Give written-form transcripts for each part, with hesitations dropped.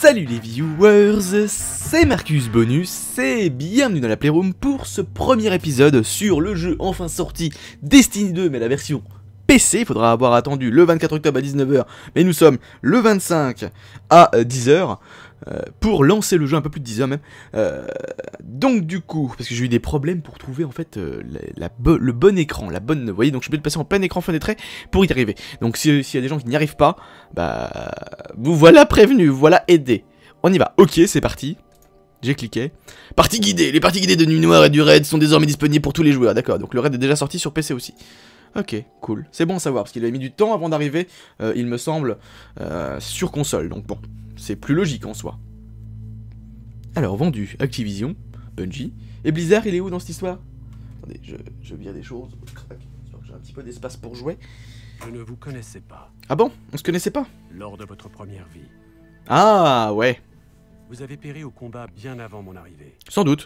Salut les viewers, c'est Marcus Bonus et bienvenue dans la Playroom pour ce premier épisode sur le jeu enfin sorti Destiny 2 mais la version PC. Il faudra avoir attendu le 24 octobre à 19 h mais nous sommes le 25 à 10 h pour lancer le jeu, un peu plus de 10 h même. Donc du coup, parce que j'ai eu des problèmes pour trouver en fait le bon écran, vous voyez, donc je suis obligé de passer en plein écran fenêtré pour y arriver. Donc s'il y a des gens qui n'y arrivent pas, bah vous voilà prévenus, voilà aidés. On y va, ok c'est parti. J'ai cliqué. Partie guidée, les parties guidées de Nuit Noire et du raid sont désormais disponibles pour tous les joueurs, d'accord, donc le raid est déjà sorti sur PC aussi. Ok, cool, c'est bon à savoir, parce qu'il avait mis du temps avant d'arriver, il me semble, sur console, donc bon. C'est plus logique en soi. Alors, vendu, Activision, Bungie. Et Blizzard, il est où dans cette histoire? Attendez, je vire des choses. J'ai un petit peu d'espace pour jouer. Je ne vous connaissais pas. Ah bon? On se connaissait pas? Lors de votre première vie. Ah, ouais. Vous avez péri au combat bien avant mon arrivée. Sans doute.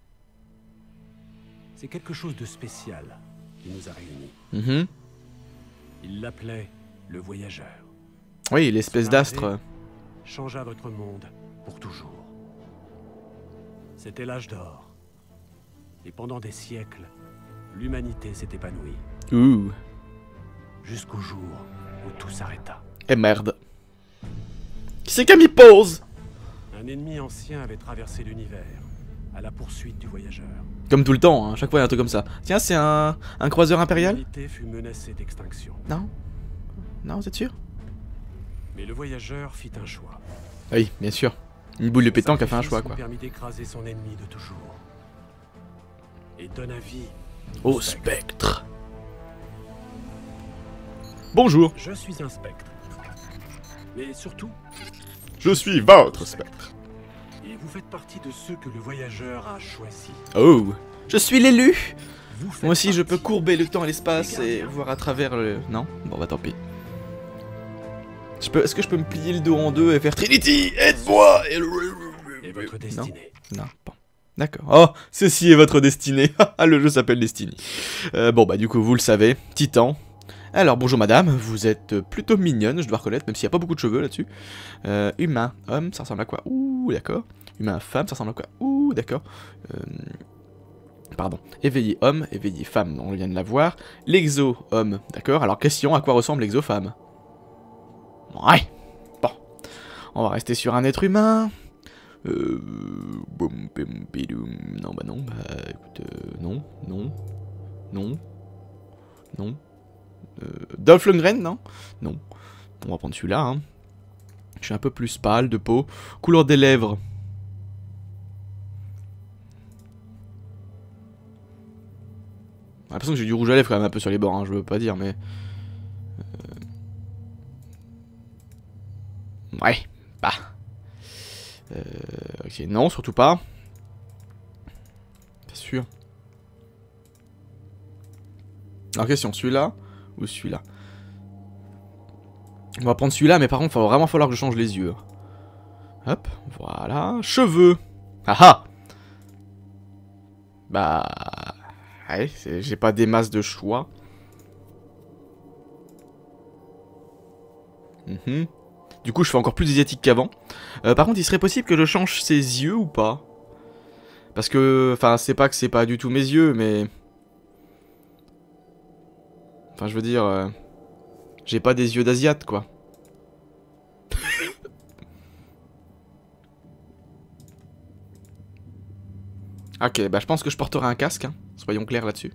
C'est quelque chose de spécial qui nous a réunis. Il l'appelait le Voyageur. Oui, l'espèce d'astre. Changea votre monde pour toujours. C'était l'âge d'or. Et pendant des siècles, l'humanité s'est épanouie. Ouh. Jusqu'au jour où tout s'arrêta. Eh merde. Qui c'est qui a mis pause? Un ennemi ancien avait traversé l'univers, à la poursuite du Voyageur. Comme tout le temps, hein, chaque fois il y a un truc comme ça. Tiens, c'est un croiseur impérial? L'humanité fut menacée d'extinction. Non. Non, vous êtes sûr? Mais le Voyageur fit un choix. Oui, bien sûr. Une boule de pétanque a fait un choix, quoi. Permis d'écraser son ennemi de toujours. Et donna vie au spectre. Bonjour. Je suis un spectre. Mais surtout, je suis votre spectre. Et vous faites partie de ceux que le Voyageur a choisis. Oh, je suis l'élu. Moi aussi, je peux courber le temps et l'espace et voir à travers le... Non? Bon, bah tant pis. Est-ce que je peux me plier le dos en deux et faire Trinity, aide-moi? Et votre destinée. Non, bon. D'accord. Oh, ceci est votre destinée. Le jeu s'appelle Destiny. Bon, bah du coup, vous le savez, Titan. Alors, bonjour madame, vous êtes plutôt mignonne, je dois reconnaître, même s'il n'y a pas beaucoup de cheveux là-dessus. Humain, homme, ça ressemble à quoi? Ouh, d'accord. Humain, femme, ça ressemble à quoi? Ouh, d'accord. Pardon. Éveillé homme, éveillé femme, on vient de la voir. L'exo homme, d'accord. Alors, question, à quoi ressemble l'exo femme? Ouais. Bon. On va rester sur un être humain. Boum, bim, bidoum. Non, bah non. Bah, écoute, non. Non. Dolph Lundgren, non? Non. On va prendre celui-là, hein. Je suis un peu plus pâle de peau. Couleur des lèvres. J'ai l'impression que j'ai du rouge à lèvres quand même un peu sur les bords, hein, je veux pas dire, mais... Ouais, bah. Ok, non, surtout pas. Bien sûr. Alors, question, celui-là ou celui-là? On va prendre celui-là, mais par contre, il va vraiment falloir que je change les yeux. Hop, voilà. Cheveux. Ah ah. Bah... Ouais, j'ai pas des masses de choix. Du coup, je fais encore plus asiatique qu'avant. Par contre, il serait possible que je change ses yeux ou pas? Parce que... Enfin, c'est pas que c'est pas du tout mes yeux, mais... Enfin, je veux dire... J'ai pas des yeux d'asiate, quoi. Ok, bah je pense que je porterai un casque, hein. Soyons clairs là-dessus.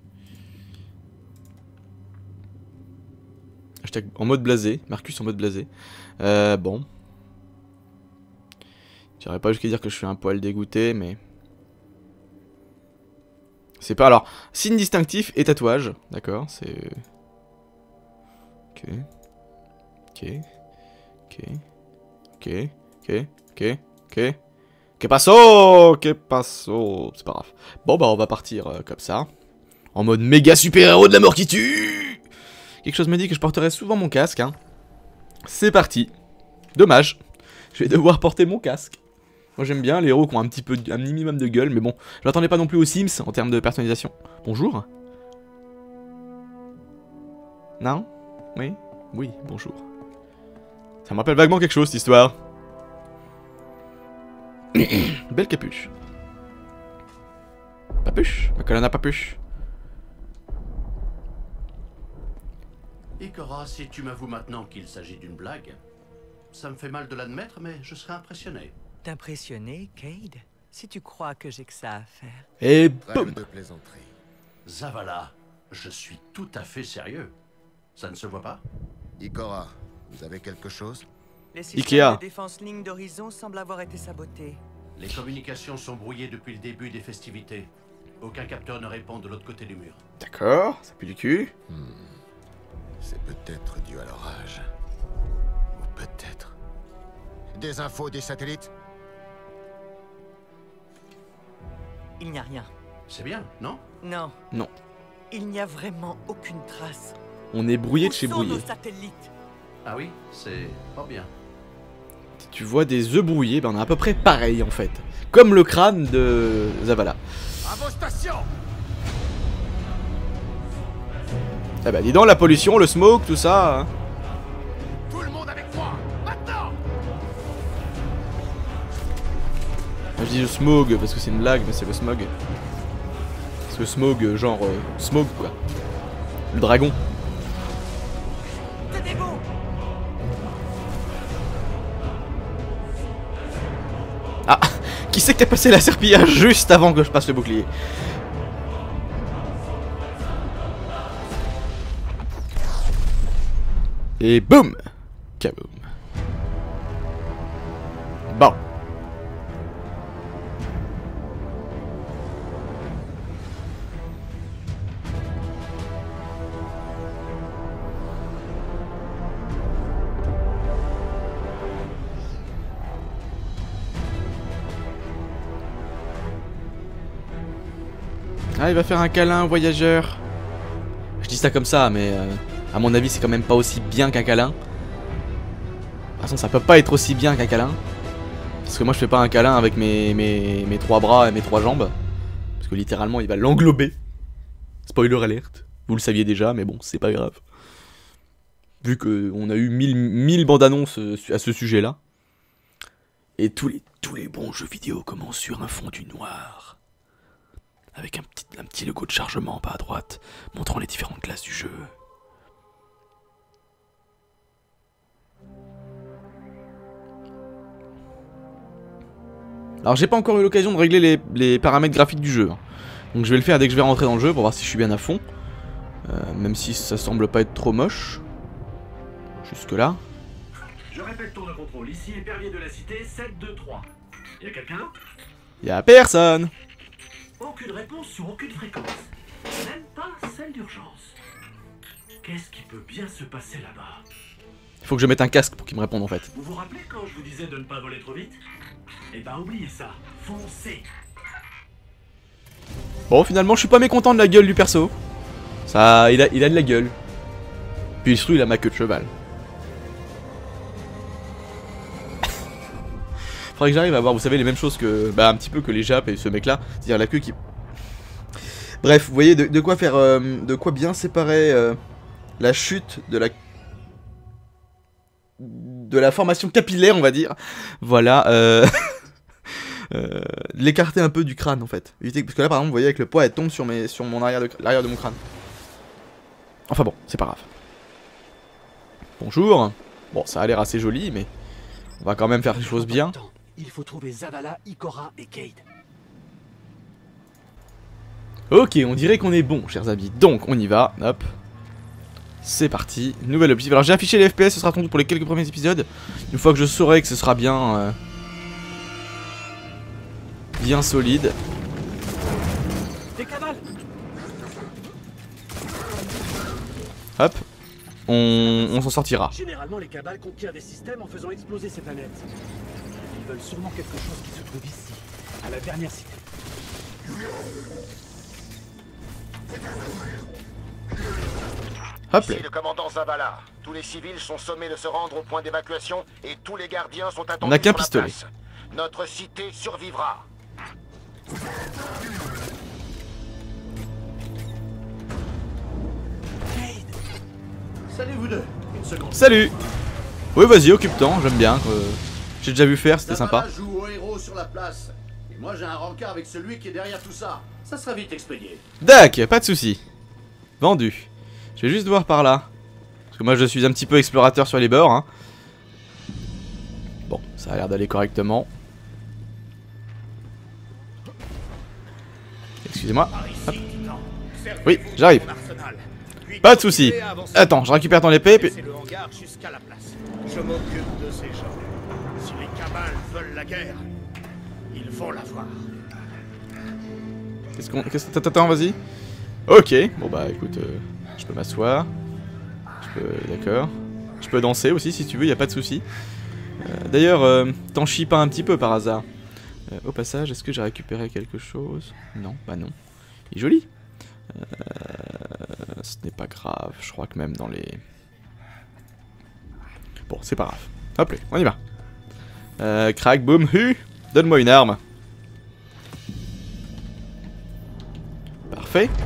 En mode blasé, Marcus en mode blasé. Bon. J'irais pas jusqu'à dire que je suis un poil dégoûté, mais... C'est pas... Alors, signe distinctif et tatouage. D'accord, c'est... Ok. Que passo? C'est pas grave. Bon, bah, on va partir comme ça. En mode méga super-héros de la mort qui tue. Quelque chose me dit que je porterai souvent mon casque, hein. C'est parti. Dommage. Je vais devoir porter mon casque. Moi, j'aime bien les héros qui ont un minimum de gueule, mais bon. Je m'attendais pas non plus aux Sims en termes de personnalisation. Bonjour. Non? Oui? Oui, bonjour. Ça me rappelle vaguement quelque chose, cette histoire. Belle capuche. Papuche? Macolana papuche. Ikora, si tu m'avoues maintenant qu'il s'agit d'une blague, ça me fait mal de l'admettre, mais je serais impressionné. T'impressionner, Cayde? Si tu crois que j'ai que ça à faire. Et Trêve boum! de plaisanterie. Zavala, je suis tout à fait sérieux. Ça ne se voit pas? Ikora, vous avez quelque chose? Les systèmes Ikea. de défense ligne d'horizon semblent avoir été sabotés. Les communications sont brouillées depuis le début des festivités. Aucun capteur ne répond de l'autre côté du mur. D'accord, ça pue du cul. C'est peut-être dû à l'orage. Ou peut-être... Des infos des satellites? Il n'y a rien. C'est bien, non? Non. Non. Il n'y a vraiment aucune trace. On est brouillé de Où chez sont brouillé. nos satellites? Ah oui, c'est pas bien. Si tu vois des œufs brouillés, ben on a à peu près pareil en fait. Comme le crâne de Zavala. À vos stations! Ah bah dis donc, la pollution, le smoke, tout ça. Hein. Tout le monde avec moi! Maintenant! Moi, je dis le smog parce que c'est une blague, mais c'est le smog. Parce que smog, genre smog quoi. Le dragon. Tenez-vous! Ah, qui c'est qui a passé la serpillage juste avant que je passe le bouclier? Et boum! Kaboum. Bon. Ah, il va faire un câlin au voyageur. Je dis ça comme ça, mais à mon avis, c'est quand même pas aussi bien qu'un câlin. De toute façon, ça peut pas être aussi bien qu'un câlin. Parce que moi, je fais pas un câlin avec mes trois bras et mes trois jambes. Parce que littéralement, il va l'englober. Spoiler alert. Vous le saviez déjà, mais bon, c'est pas grave. Vu qu'on a eu 1000 bandes annonces à ce sujet-là. Et tous les bons jeux vidéo commencent sur un fond du noir. Avec un petit logo de chargement en bas à droite, montrant les différentes classes du jeu. Alors j'ai pas encore eu l'occasion de régler les paramètres graphiques du jeu. Hein. Donc je vais le faire dès que je vais rentrer dans le jeu pour voir si je suis bien à fond. Même si ça semble pas être trop moche. Jusque là. Je répète tour de contrôle. Ici épervier de la cité 723. Y'a quelqu'un? Y'a personne. Aucune réponse sur aucune fréquence. Même pas celle d'urgence. Qu'est-ce qui peut bien se passer là-bas? Il faut que je mette un casque pour qu'il me réponde en fait. Vous vous rappelez quand je vous disais de ne pas voler trop vite? Eh ben oubliez ça. Foncez. Bon, finalement, je suis pas mécontent de la gueule du perso. Ça, il a de la gueule. Puis surtout, il a ma queue de cheval. Faudrait que j'arrive à avoir, vous savez, les mêmes choses que, bah, un petit peu que les Japs et ce mec-là. C'est-à-dire la queue qui... Bref, vous voyez de quoi faire, de quoi bien séparer la chute de la formation capillaire, on va dire. Voilà. L'écarter un peu du crâne en fait. Éviter, parce que là par exemple vous voyez avec le poids elle tombe sur mon l'arrière de mon crâne. Enfin bon, c'est pas grave. Bonjour. Bon, ça a l'air assez joli, mais on va quand même faire les choses bien. Il faut trouver Zavala, Ikora et Cayde. Ok, on dirait qu'on est bon, chers amis. Donc on y va. Hop. C'est parti. Nouvel objectif. Alors j'ai affiché les FPS, ce sera tout pour les quelques premiers épisodes. Une fois que je saurai que ce sera bien bien solide. Des cavales. Hop. On s'en sortira. Généralement, les cabales conquièrent des systèmes en faisant exploser ces planètes. Ils veulent sûrement quelque chose qui se trouve ici, à la dernière cité. Hop. Ici le commandant Zavala. Tous les civils sont sommés de se rendre au point d'évacuation et tous les gardiens sont attendus On n'a qu'un sur la pistolet. place. Notre cité survivra. Salut vous deux. Une seconde. Salut. Oui, vas-y, occupe-t'en, j'aime bien. J'ai déjà vu faire, c'était sympa. Zavala joue au héros sur la place. Et moi j'ai un rencard avec celui qui est derrière tout ça. Ça sera vite expédié. Dac, pas de soucis. Vendu. Je vais juste voir par là. Parce que moi je suis un petit peu explorateur sur les bords. Hein. Bon, ça a l'air d'aller correctement. Excusez-moi. Oui, j'arrive. Pas de soucis. Attends, je récupère ton épée puis... Je m'occupe de ces gens. Si les cabales veulent la guerre, ils vont l'avoir. Qu'est-ce que t'attends, vas-y. Ok, bon bah écoute, je peux m'asseoir. Je peux... D'accord. Je peux danser aussi si tu veux, y a pas de souci. D'ailleurs, t'en chies pas un petit peu par hasard. Au passage, est-ce que j'ai récupéré quelque chose? Non, bah non. Il est joli. Ce n'est pas grave, je crois que même dans les... Bon, c'est pas grave. Hop là, on y va. Crac, boum, hu. Donne-moi une arme. Parfait.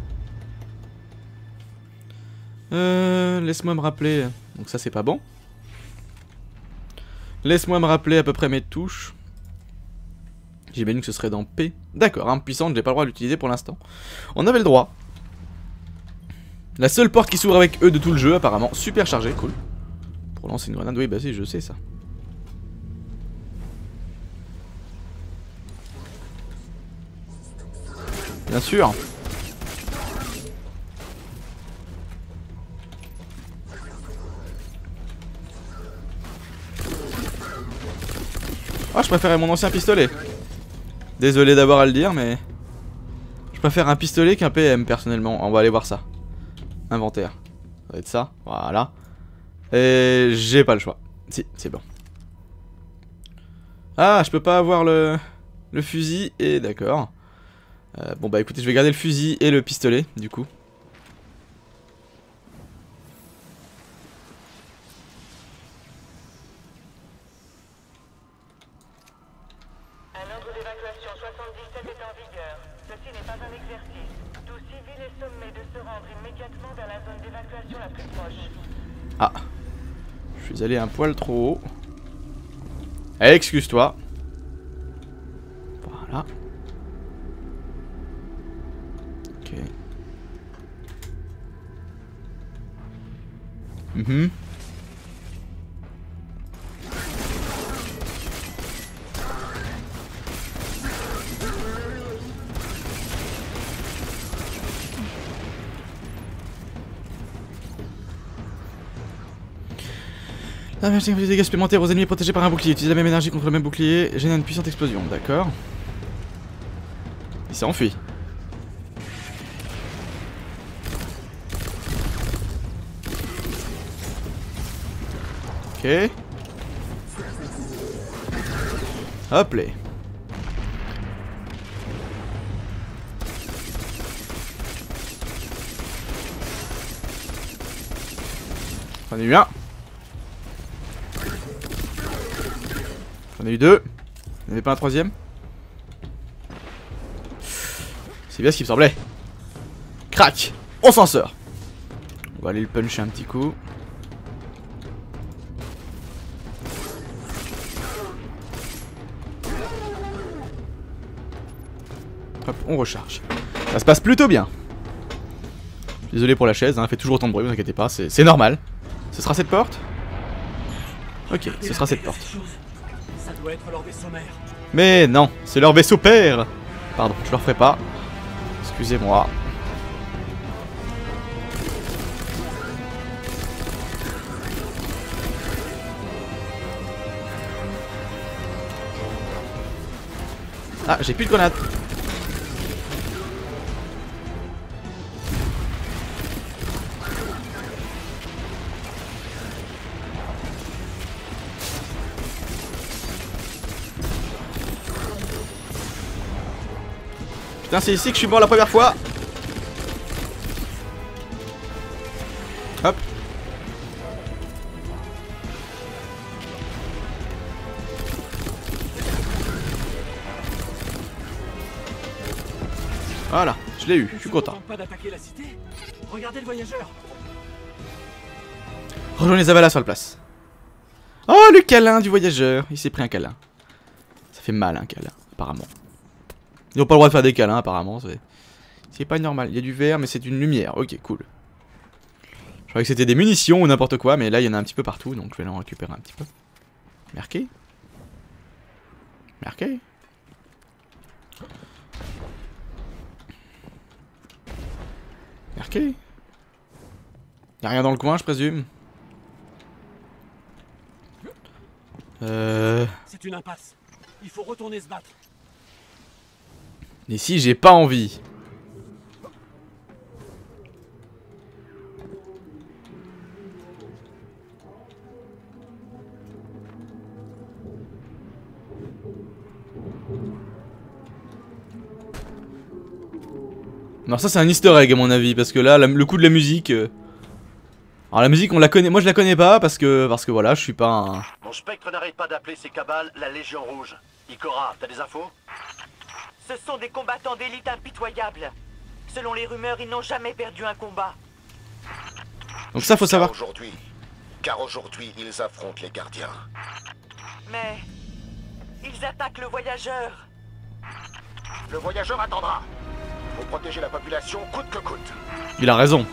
Laisse-moi me rappeler. Donc ça c'est pas bon. Laisse-moi me rappeler à peu près mes touches. J'imagine que ce serait dans P. D'accord, arme puissante, j'ai pas le droit de l'utiliser pour l'instant. On avait le droit. La seule porte qui s'ouvre avec eux de tout le jeu apparemment. Super chargé, cool. Pour lancer une grenade, oui bah si, je sais ça. Bien sûr. Ah, je préférais mon ancien pistolet. Désolé d'avoir à le dire, mais... Je préfère un pistolet qu'un PM, personnellement. On va aller voir ça. Inventaire. Ça va être ça, voilà. Et j'ai pas le choix. Si, c'est bon. Ah, je peux pas avoir le fusil et... D'accord. Bon bah écoutez, je vais garder le fusil et le pistolet, du coup. Un ordre d'évacuation 77 est en vigueur. Ceci n'est pas un exercice. Tout civil est sommé de se rendre immédiatement vers la zone d'évacuation la plus proche. Ah. Je suis allé un poil trop haut. Excuse-toi. Voilà. Ok. Ah, merci, des dégâts supplémentaires aux ennemis protégés par un bouclier. Utilisez la même énergie contre le même bouclier. Génère une puissante explosion. D'accord. Il s'est enfui. Ok. Hop là. J'en ai eu un. J'en ai eu deux. Il n'y avait pas un troisième. C'est bien ce qui me semblait. Crac. On s'en sort. On va aller le puncher un petit coup. Hop, on recharge. Ça se passe plutôt bien. Désolé pour la chaise, hein, elle fait toujours autant de bruit, vous inquiétez pas, c'est normal. Ce sera cette porte? Ok, ce sera cette porte. Ça doit être leur vaisseau mère. Mais non, c'est leur vaisseau père. Pardon, je leur ferai pas. Excusez-moi. Ah, j'ai plus de grenades. Putain, c'est ici que je suis mort la première fois. Hop. Voilà, je l'ai eu, je suis content. Pas d'attaquer la cité. Regardez le voyageur. Rejoignez Zavala sur la place. Oh, le câlin du voyageur. Il s'est pris un câlin. Ça fait mal un câlin, apparemment. Ils n'ont pas le droit de faire des câlins, apparemment. C'est pas normal. Il y a du vert, mais c'est une lumière. Ok, cool. Je croyais que c'était des munitions ou n'importe quoi, mais là, il y en a un petit peu partout, donc je vais en récupérer un petit peu. Marqué. Marqué. Marqué. Y'a rien dans le coin, je présume. C'est une impasse. Il faut retourner se battre. Ici, j'ai pas envie. Non, ça c'est un easter egg à mon avis, parce que là, le coup de la musique... Alors la musique, on la connaît, moi je la connais pas, parce que voilà, je suis pas un... Mon spectre n'arrête pas d'appeler ces cabales la Légion Rouge. Ikora, t'as des infos? Ce sont des combattants d'élite impitoyables. Selon les rumeurs, ils n'ont jamais perdu un combat. Donc ça faut savoir. Car aujourd'hui, ils affrontent les gardiens. Mais... ils attaquent le voyageur. Le voyageur attendra. Faut protéger la population coûte que coûte. Il a raison.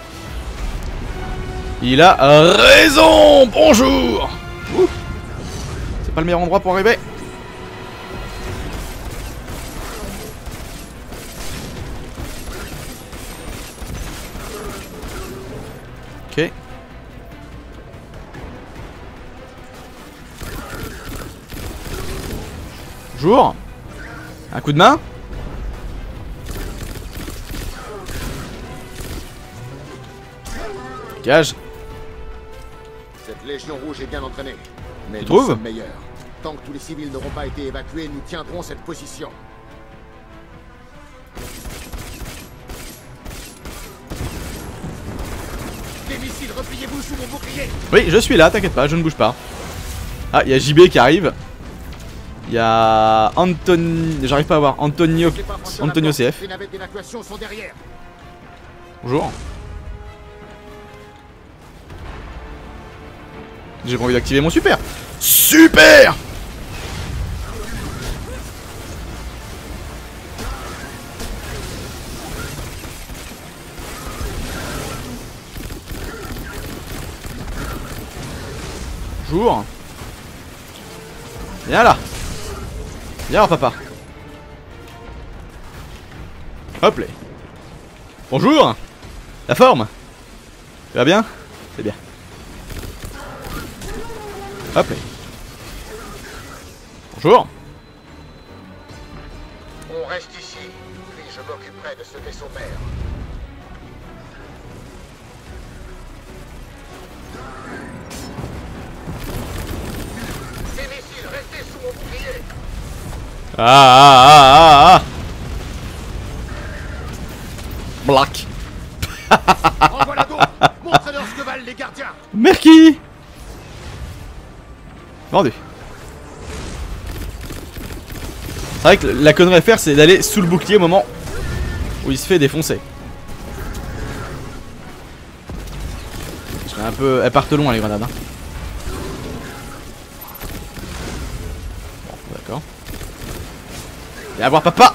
Il a raison. Bonjour. C'est pas le meilleur endroit pour arriver. Ok. Bonjour. Un coup de main. Gage. Cette Légion Rouge est bien entraînée. Mais Tu nous trouves sommes meilleurs. Tant que tous les civils n'auront pas été évacués, nous tiendrons cette position. Des missiles, repliez-vous sous mon bouclier. Oui, je suis là, t'inquiète pas, je ne bouge pas. Ah, il y a JB qui arrive. Il y a Anthony... J'arrive pas à voir. Antonio CF. Les navettes d'évacuation sont derrière. Bonjour. J'ai pas envie d'activer mon super. Super. Bonjour. Viens là. Viens papa. Hop là. Bonjour. La forme. Tu vas bien? C'est bien. Hop là. Bonjour. On reste ici, puis je m'occuperai de ce vaisseau mère. Ces missiles, restez sous mon bouclier. Ah. Black. Envoie la go. Montrez-leur ce que valent les gardiens. Merci. Vendu. C'est vrai que la connerie à faire, c'est d'aller sous le bouclier au moment où il se fait défoncer. Je suis un peu... Elles partent loin les grenades. Hein. Bon, d'accord. Viens voir papa.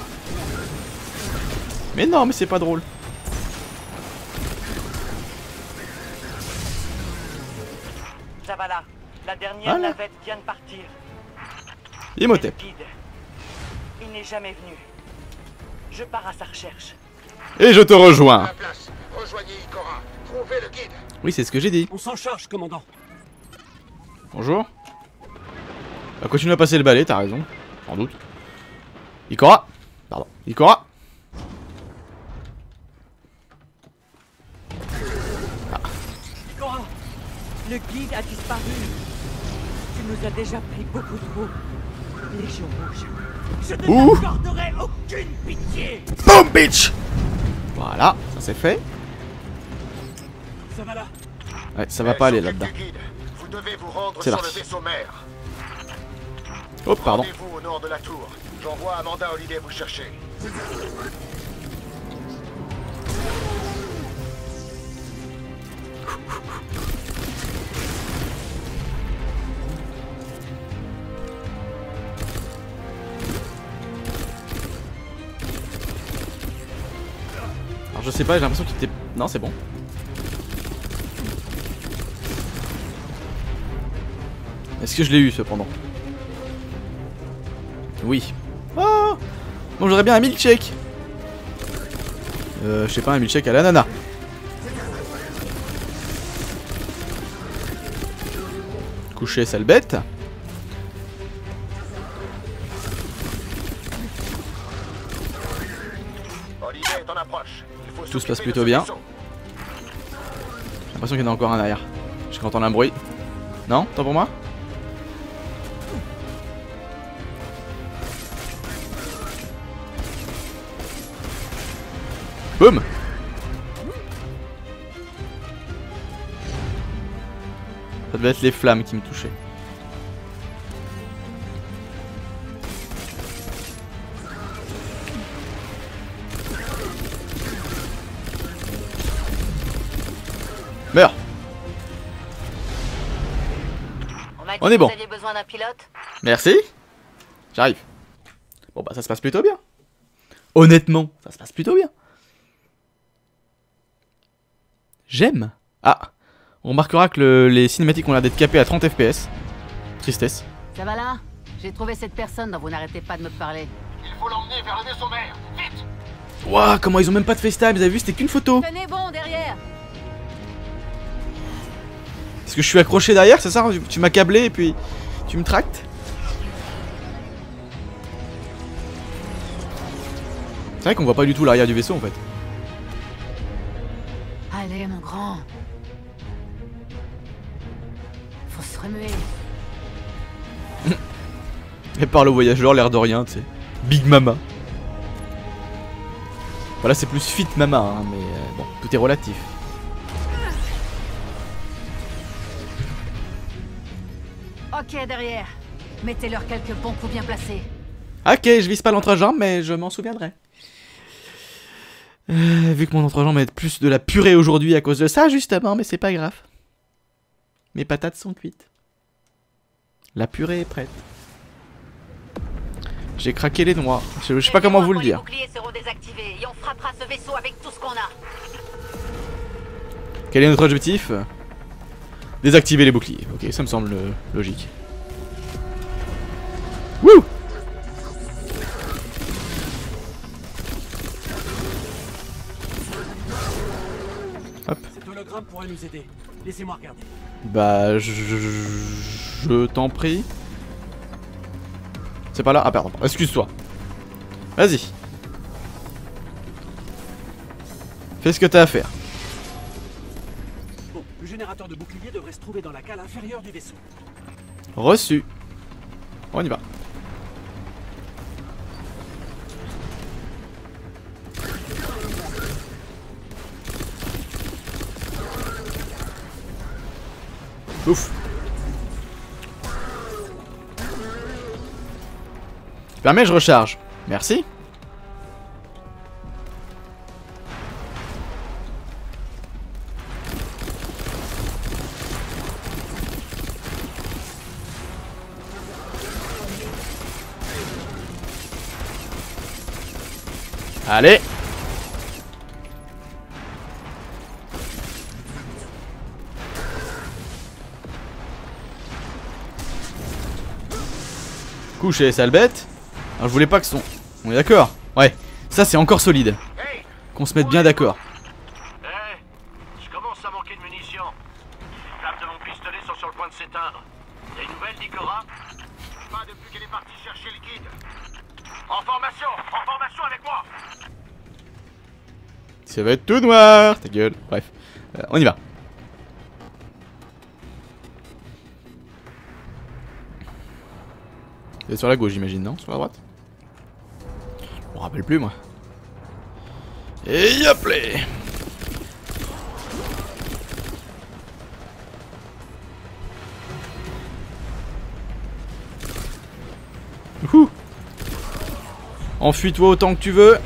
Mais non, mais c'est pas drôle. Zavala, la dernière navette vient de partir. Imhotep. Il n'est jamais venu. Je pars à sa recherche. Et je te rejoins. À la place, rejoignez Ikora. Trouvez le guide. Oui, c'est ce que j'ai dit. On s'en charge, commandant. Bonjour. Bah, continue à passer le balai, t'as raison. Sans doute. Ikora. Pardon. Ikora. Ikora, Le guide a disparu. Tu nous as déjà pris beaucoup trop. Légion Rouge. je ne Ouh. t'accorderai aucune pitié. Boom, bitch. Voilà, ça c'est fait. Zavala, Ouais, ça va pas aller là-dedans. Du guide. Vous devez vous rendre C'est sur parti. le vaisseau mère. Oh, pardon. Rendez-vous au nord de la tour. J'envoie Amanda Holiday vous chercher. je sais pas, j'ai l'impression qu'il était... Non, c'est bon. Est-ce que je l'ai eu cependant? Oui. Oh bon, j'aurais bien un milkshake. Je sais pas, un milkshake à l'ananas. Couché, sale bête. Tout se passe plutôt bien. J'ai l'impression qu'il y en a encore un derrière. Je peux entendre un bruit. Non? Tant pour moi? Boum! Ça devait être les flammes qui me touchaient. Meurs! On est bon. Vous aviez besoin d'un pilote? Merci. J'arrive. Bon bah ça se passe plutôt bien. Honnêtement, ça se passe plutôt bien. J'aime. Ah, on remarquera que les cinématiques ont l'air d'être capées à 30 FPS. Tristesse. Ça va là? J'ai trouvé cette personne dont vous n'arrêtez pas de me parler. Il faut l'emmener vers le vaisseau mère. Vite! Waouh, comment ils ont même pas de FaceTime, vous avez vu, c'était qu'une photo. Tenez bon derrière. Est-ce que je suis accroché derrière, c'est ça? Tu m'as câblé et puis tu me tractes? C'est vrai qu'on voit pas du tout l'arrière du vaisseau en fait. Allez mon grand. Faut se remuer. Et par le voyageur, l'air de rien, tu sais. Big Mama. Voilà, c'est plus Fit Mama, hein, mais bon, tout est relatif. Ok derrière. Mettez-leur quelques bons coups bien placés. Ok, je vise pas l'entrejambe, mais je m'en souviendrai. Vu que mon entrejambe est plus de la purée aujourd'hui à cause de ça, justement, mais c'est pas grave. Mes patates sont cuites. La purée est prête. J'ai craqué les noix. Je sais pas comment vous le dire. Les boucliers seront désactivés et on frappera ce vaisseau avec tout ce qu'on a. Quel est notre objectif? Désactiver les boucliers. Ok, ça me semble logique. Wouh! Hop. Cet hologramme pourrait nous aider. Laissez-moi regarder. Bah, je t'en prie. C'est pas là? Ah pardon, excuse-toi. Vas-y. Fais ce que t'as à faire. Bon, le générateur de bouclier devrait se trouver dans la cale inférieure du vaisseau. Reçu. On y va. Ouf. Permets, je recharge. Merci. Allez. Couché, sale bête. Alors je voulais pas que son... On est d'accord? Ouais, ça c'est encore solide. Qu'on se mette bien d'accord. Je commence à manquer de munitions. Les flammes de mon pistolet sont sur le point de s'éteindre. Des nouvelles, Nikora? Pas depuis qu'elle est partie chercher le guide. En formation avec moi. Ça va être tout noir, ta gueule. Bref, on y va. C'est sur la gauche, j'imagine, non? Sur la droite? Je me rappelle plus, moi. Et hop là! Ouhou! Enfuis-toi autant que tu veux.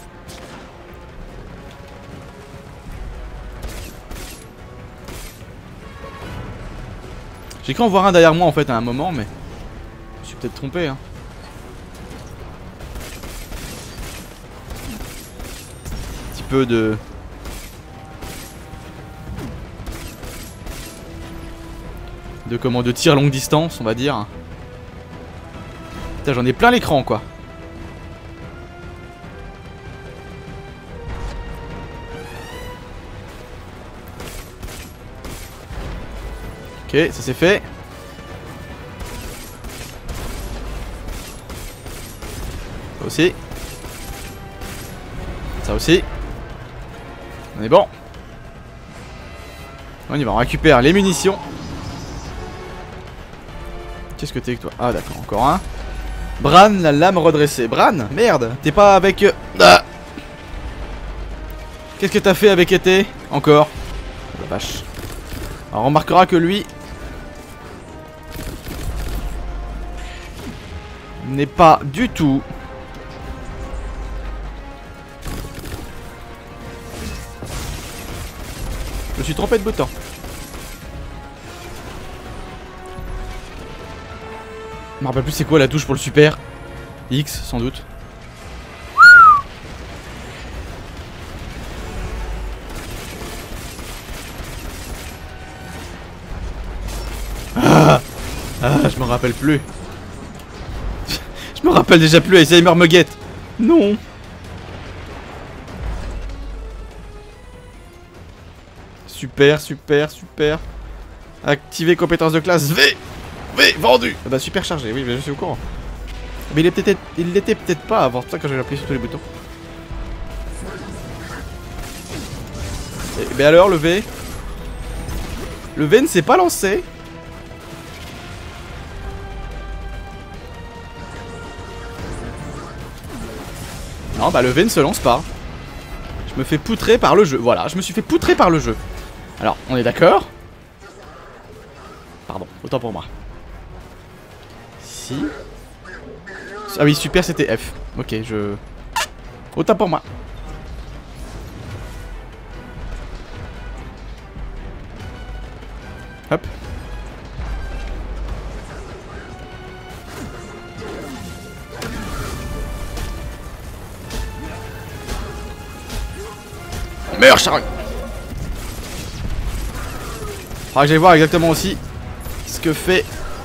J'ai cru en voir un derrière moi en fait à un moment, mais je me suis peut-être trompé, hein. Un petit peu de de tir longue distance, on va dire. Putain, j'en ai plein l'écran, quoi. Ok, ça c'est fait. Ça aussi. Ça aussi. On est bon. On y va, on récupère les munitions. Qu'est-ce que t'es que toi? Ah d'accord, encore un. Bran, la lame redressée. Bran, merde, t'es pas avec... Ah. Qu'est-ce que t'as fait avec Été? Encore. Oh, la vache. Alors on remarquera que lui... n'est pas du tout... Je me suis trompé de bouton. Je me rappelle plus c'est quoi la touche pour le super. X sans doute. Ah, je me rappelle plus. Je me rappelle déjà plus, Alzheimer me guette. Non. Super, super, super. Activer compétence de classe V. V, vendu. Ah bah super chargé, oui, mais je suis au courant. Mais il l'était peut-être pas avant, c'est pour ça que j'ai appuyé sur tous les boutons. Et ben alors, le V. Le V ne s'est pas lancé. Non, bah le V ne se lance pas. Je me fais poutrer par le jeu. Voilà, je me suis fait poutrer par le jeu. Alors, on est d'accord? Pardon, autant pour moi. Si. Ah oui, super, c'était F. Ok, autant pour moi. Hop. Meurs, Charogne. Faudra que j'aille voir exactement aussi ce que fait...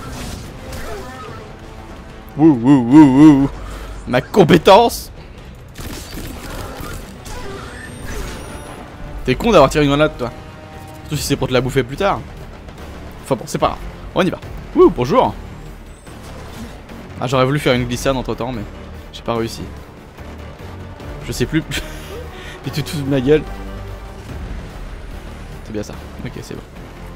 ma compétence. T'es con d'avoir tiré une grenade, toi. Surtout si c'est pour te la bouffer plus tard. Enfin bon, c'est pas grave. On y va. Ouh, bonjour. Ah, j'aurais voulu faire une glissade entre temps, mais j'ai pas réussi. Je sais plus. Et tu te fous de ma gueule. C'est bien ça. Ok, c'est bon.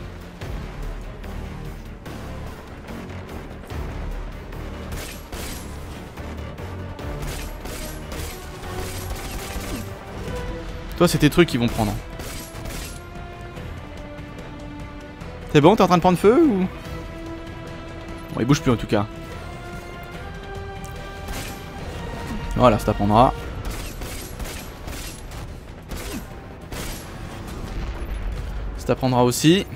Toi, c'est tes trucs qui vont prendre. C'est bon, t'es en train de prendre feu ou... Bon, il bouge plus en tout cas. Voilà, ça t'apprendra. Ça t'apprendra aussi.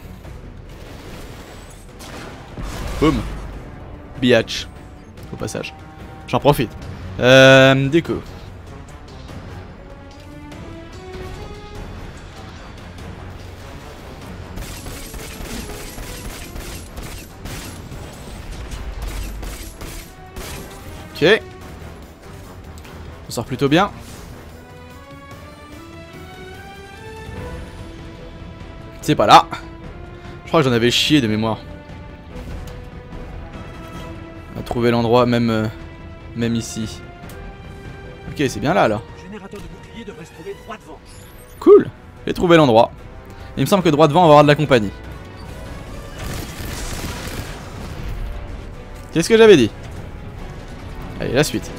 Boum. Biatch. Au passage. J'en profite. Déco. Ok. On sort plutôt bien. C'est pas là. Je crois que j'en avais chié de mémoire. On a trouvé l'endroit même ici. Ok, c'est bien là alors. Le générateur de bouclier devrait se trouver droit devant. Cool. J'ai trouvé l'endroit. Il me semble que droit devant on va avoir de la compagnie. Qu'est-ce que j'avais dit? Allez, la suite.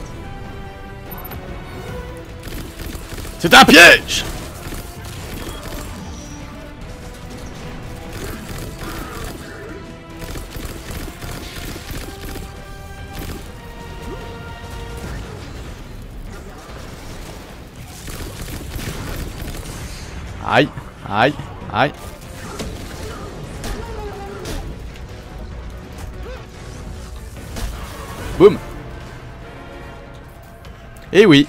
C'est un piège! Aïe, aïe, aïe. Boum. Et oui.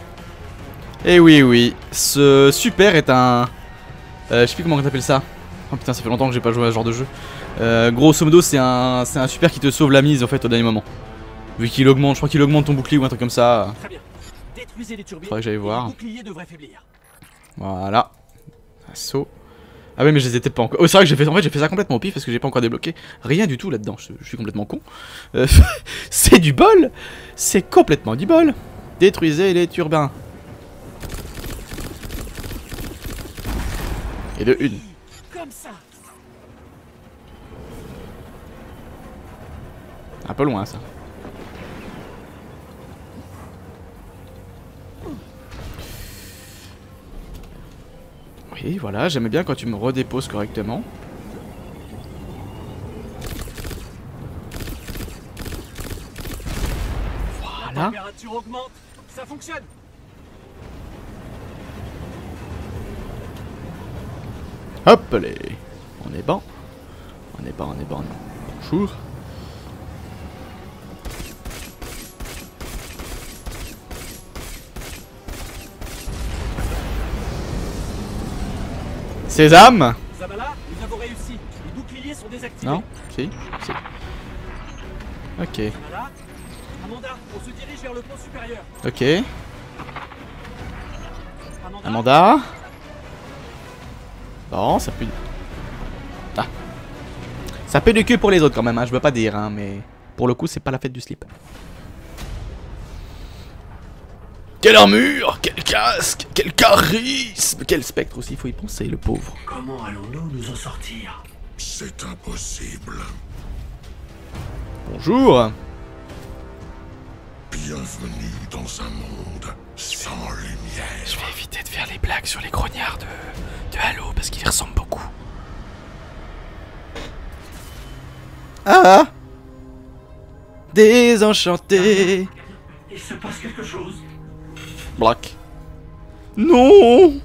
Et oui, oui. Ce super est un... je sais plus comment on appelle ça Oh putain, ça fait longtemps que j'ai pas joué à ce genre de jeu. Grosso modo, c'est un super qui te sauve la mise en fait au dernier moment. Vu qu'il augmente, je crois qu'il augmente ton bouclier ou un truc comme ça. Très bien. Détruisez les turbines. Faudrait que j'aille voir. Les boucliers devraient faiblir. Voilà. Assaut. Ah ouais, mais je les ai peut-être pas encore. Oh, c'est vrai que j'ai fait, en fait, j'ai fait ça complètement au pif parce que j'ai pas encore débloqué rien du tout là-dedans. Je suis complètement con. C'est du bol. C'est complètement du bol. Détruisez les turbins. Et de une. Comme ça. Un peu loin ça. Oui, voilà, j'aimais bien quand tu me redéposes correctement. La Voilà. température augmente. Ça fonctionne. Hop, allez. On est bon. On est bon, on est bon. Bonjour. Sésame. Zavala, nous avons réussi. Les boucliers sont désactivés. Non? Si. Ok. Zavala, Amanda, on se dirige vers le pont supérieur. Ok. Amanda, Amanda. Bon, ça pue. Ah. Ça pue du cul pour les autres quand même, hein, je veux pas dire, hein, mais pour le coup, c'est pas la fête du slip. Quelle armure, quel casque, quel charisme, quel spectre aussi, faut y penser, le pauvre. Comment allons-nous nous en sortir? C'est impossible. Bonjour. Bienvenue dans un monde sans lumière. Je vais éviter de faire les blagues sur les grognards de Halo parce qu'ils y ressemblent beaucoup. Ah! Désenchanté. Il se passe quelque chose. Black. Non!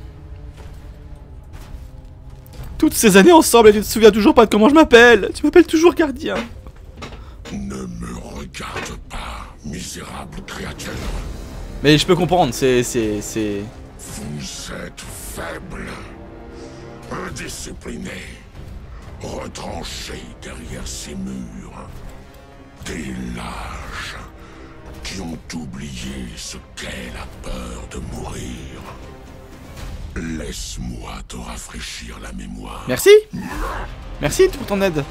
Toutes ces années ensemble et tu te souviens toujours pas de comment je m'appelle. Tu m'appelles toujours gardien. Ne me regarde pas, misérable créature. Mais je peux comprendre, c'est... Vous êtes faible, indiscipliné, retranché derrière ces murs. Des lâches qui ont oublié ce qu'est la peur de mourir. Laisse-moi te rafraîchir la mémoire. Merci. Merci pour ton aide.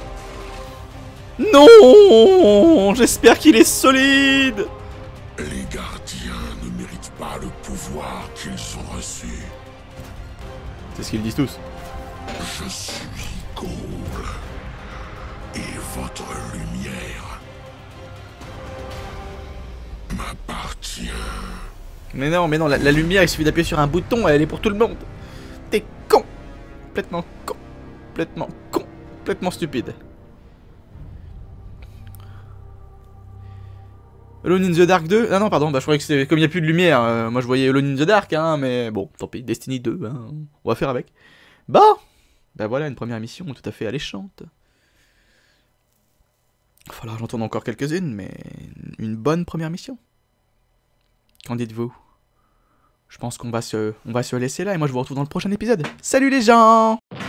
Non! J'espère qu'il est solide. Les gardiens ne méritent pas le pouvoir qu'ils ont reçu. C'est ce qu'ils disent tous. Je suis Ghoul. Et votre lumière m'appartient. Mais non, la lumière, il suffit d'appuyer sur un bouton, elle est pour tout le monde. T'es con. Complètement stupide. Alone in the Dark 2? Ah non, pardon, bah je croyais que c'était... Comme il n'y a plus de lumière, moi je voyais Alone in the Dark, hein, mais bon, tant pis, Destiny 2, hein, on va faire avec. Bah voilà, une première mission tout à fait alléchante. Il va falloir que j'en tourne encore quelques-unes, mais une bonne première mission. Qu'en dites-vous? Je pense qu'on va se laisser là, et moi je vous retrouve dans le prochain épisode. Salut les gens!